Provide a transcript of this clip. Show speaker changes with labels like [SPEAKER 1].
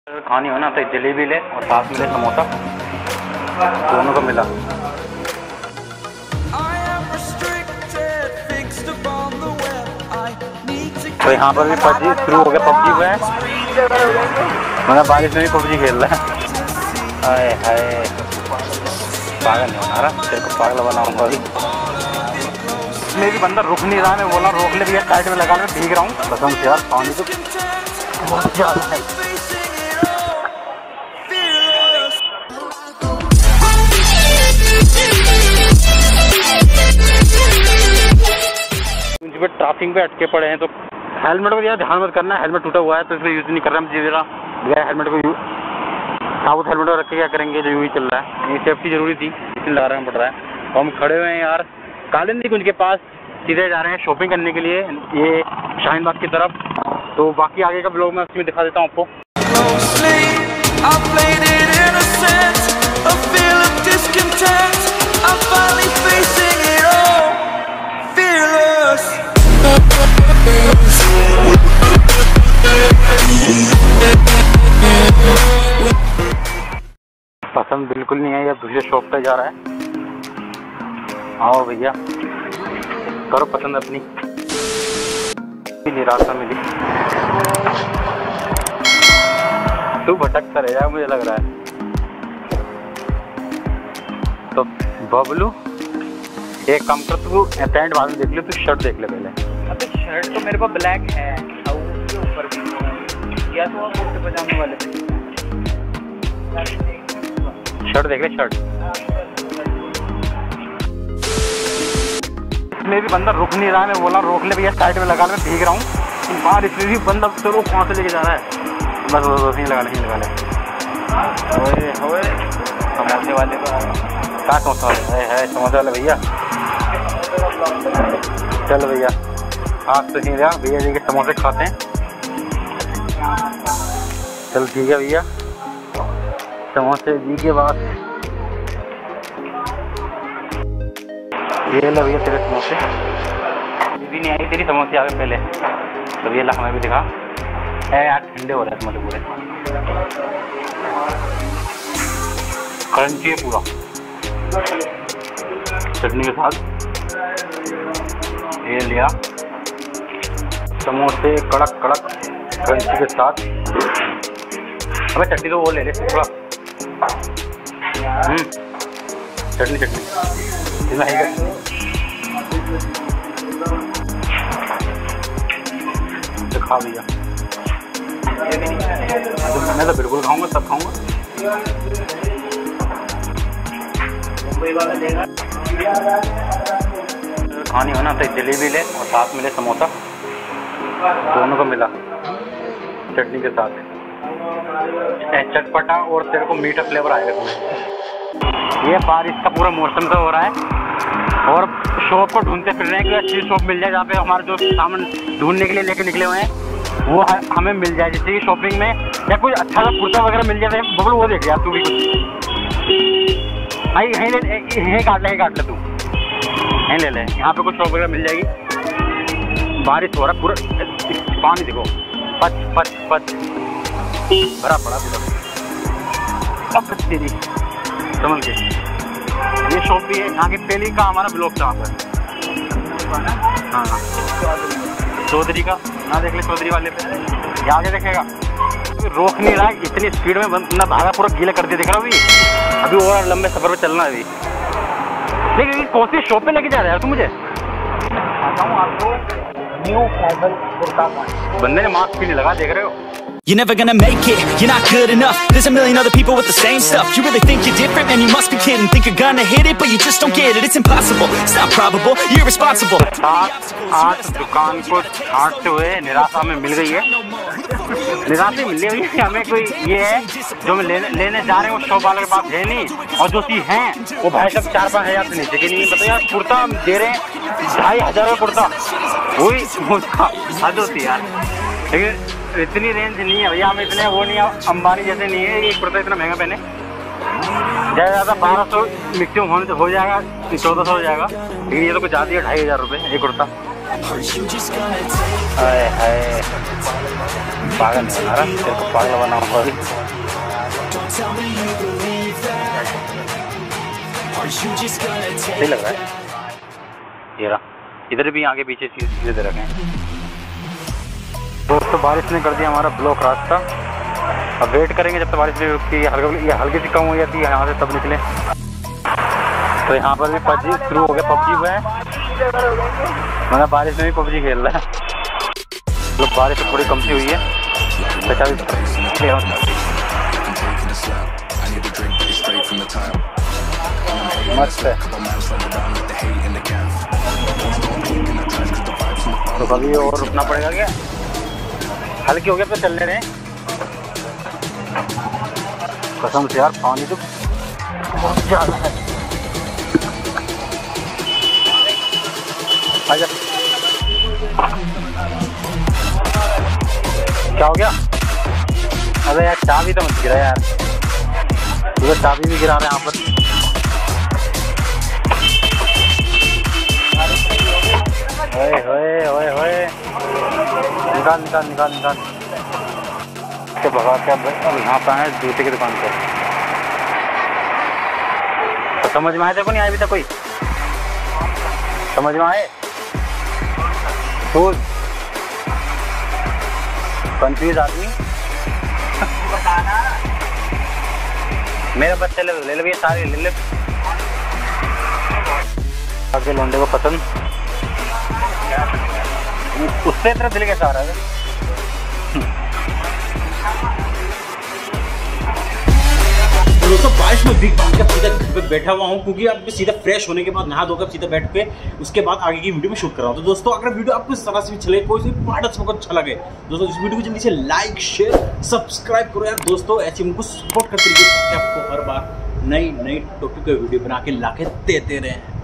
[SPEAKER 1] खानी हो ना तो जलेबी ले और साथ मिले समोसा, दोनों को मिला। तो यहाँ पर भी पबजी शुरू हो गया, पबजी हुआ है, मतलब बारिश में भी पबजी खेल रहा है। हाय हाय पागल नहीं होना रहा, तेरे को पागल बनाऊंगा अभी। इसमें भी बंदा रुक नहीं रहा, मैं बोला रोक ले भैया, साइड में लगा, मैं भीग रहा हूँ कसम से यार, पानी तो बहुत ज़्यादा है। ट्रैफिक पे अटके पड़े हैं तो हेलमेट को यार ध्यान मत करना, हेलमेट टूटा हुआ है तो इसलिए यूज़ नहीं कर रहे हम। जरा बगैर हेलमेट को साबुत हेलमेट रख के क्या करेंगे, जो यूँ ही चल रहा है। ये सेफ्टी जरूरी थी, इसलिए लगा रहा पड़ रहा है। तो हम खड़े हुए हैं यार कालिंदी कुंज के पास, सीधे जा रहे हैं शॉपिंग करने के लिए ये शाहीन बाग की तरफ। तो बाकी आगे का ब्लॉग मैं उसमें दिखा देता हूँ आपको। पसंद बिल्कुल नहीं है, ये दूसरे शॉप पे जा रहा है। आओ भैया करो पसंद अपनी। रास्ता मिली, तू भटकता रह जाएगा मुझे लग रहा है। तो बबलू एक काम कर, तू पैंट बाद में देख ले, तू शर्ट देख ले पहले।
[SPEAKER 2] अबे शर्ट तो मेरे पास ब्लैक है और उसके ऊपर भी या तो कुर्ते पजामे वाले पे
[SPEAKER 1] शर्ट देख ले, शर्ट। इसमें भी बंदा रुक नहीं रहा, मैं बोला रोक ले भैया, साइड में लगा ले, मैं भीग रहा हूँ बाहर। इसमें भी बंदा चलो कहाँ से लेके जा रहा है, बस नहीं लगा ले, नहीं लगा ले। ओए समोसे वाले क्या समोसा वाले है समोसे वाले भैया, चल भैया आज तो नहीं रहा भैया जी के समोसे खाते हैं। चल ठीक है भैया, समोसे जी के बाद ये ले भैया तेरे समोसे। भी नहीं आई तेरी समोसे आ गए पहले, तो ये ला हमें भी दिखा। है यार ठंडे हो रहे हैं समोसे पूरे, क्रंची है पूरा चटनी के साथ। ये लिया समोसे कड़क कड़क क्रंची के साथ। अबे चटनी तो वो ले ले थोड़ा, चटनी इसमें है तो खा भैया। मैं तो बिल्कुल खाऊंगा, सब खाऊंगा। खानी हो ना तो जलेबी ले और साथ मिले समोसा, दोनों को मिला चटनी के साथ। चटपटा और तेरे को मीठा फ्लेवर आएगा तुम्हें। ये बारिश का पूरा मौसम तो हो रहा है और शॉप को ढूंढते फिर रहे हैं कि अच्छी शॉप मिल जाए जहाँ पे हमारे जो सामान ढूंढने के लिए लेके निकले हुए हैं वो हमें मिल जाए। जैसे कि शॉपिंग में या कोई अच्छा सा कुर्ता वगैरह मिल जाए बबलू, वो देख यार तू भी भाई, यहीं काट ले तू, यहीं ले ले, यहाँ पे कुछ शॉप वगैरह मिल जाएगी। बारिश हो रहा पूरा, पानी देखो पच पच पच भरा पड़ा पूरा। अब तेरी समझ के ये शॉप भी है यहाँ की, पहली का हमारा ब्लॉक था वहाँ पर। हाँ चौधरी का ना देख ले, चौधरी वाले पे ये आगे देखेगा, रोक नहीं रहा, इतनी स्पीड में बंदा भागा पूरा गीला कर दिया, देख रहा हूँ अभी और लंबे सफर पे चलना है अभी। लेकिन कौन सी शॉप पे लेके जा रहा है तू मुझे? आपको न्यू फैशन कुर्ता बंदे ने मास्क भी नहीं लगा, देख रहे हो।
[SPEAKER 3] You're never gonna make it, you're not good enough. There's a million other people with the same stuff. You really think you're different? Man, you must be kidding. Think you're gonna hit it, but you just don't get it. It's impossible, it's not probable, you're irresponsible.
[SPEAKER 1] आज दुकान को छांटते हुए निराशा में मिल गई है, निराशा मिल गई है हमें। कोई ये है जो मैं लेने जा रहे हैं वो शॉप वाले के पास है नहीं, और जो चीज़ है वो भाई साहब 4-5 हज़ार से नीचे की नहीं। बताओ यार कुर्ता दे रहे हैं 2,500 का कुर्ता, वही उसका हद होती है यार। लेकिन इतनी रेंज नहीं है भैया, हम इतने वो नहीं है, अंबानी जैसे नहीं है ये कुर्ता इतना महंगा पहने। ज़्यादा 1200 मैक्सिमम हो जाएगा, 1400 हो जाएगा, लेकिन ये तो कुछ ज़्यादा है 2,500 रुपये ये कुर्ता। हाय हाय पागल नहीं बना रहा, तेरे को पागल बनाऊंगा अभी।
[SPEAKER 3] Don't tell me you believe that. Are you just gonna take?
[SPEAKER 1] सही लग रहा है ये रहा। इधर भी आगे पीछे सीधे दे रखे हैं। दोस्तों बारिश ने कर दिया हमारा ब्लॉक रास्ता। अब वेट करेंगे जब तक बारिश भी रुकती है, हल्की सी कम हो जाती है यहाँ से तब निकले। तो यहाँ पर भी पबजी शुरू हो गया, पबजी हुआ है मतलब बारिश में भी पबजी खेल रहा है। मतलब बारिश थोड़ी कम सी हुई है। मस्त है। तो कभी और रुकना पड़ेगा क्या? हल्की हो गया तो चलने रहे। कसम से यार पानी तो बहुत ज़्यादा है। आजा। क्या हो गया? अरे यार चाबी तो मत गिरा यार, तू तो चाबी भी गिरा रहा है यहाँ पर। ओए ओए ओए ओए, निकाल निकाल निकाल निकाल के भगा के। अब यहाँ पे आए जूते की दुकान पर। तो समझ में आए थे को नहीं आए अभी तक कोई? समझ में आए? शूज कंफ्यूज आदमी। मेरा बच्चा ले ले भैया, सारे ले ले। आगे लौंडे को पसंद, उससे तरह दिल कैसा आ रहा है?
[SPEAKER 4] दोस्तों बारिश में भीग भाग के सीधा घर पे बैठा हुआ हूँ, क्योंकि अब सीधा फ्रेश होने के बाद नहा धोकर सीधा बैठ पे उसके बाद आगे की वीडियो में शूट कर रहा हूँ। तो दोस्तों अगर वीडियो आपको इस तरह से भी चले, कोई सी पार्ट अच्छा लगे दोस्तों, इस वीडियो को जल्दी से लाइक शेयर सब्सक्राइब करो यार दोस्तों। ऐसे उनको सपोर्ट करते रहिए, आपको हर बार नई नई टॉपिक का वीडियो बना के लाके देते रहे।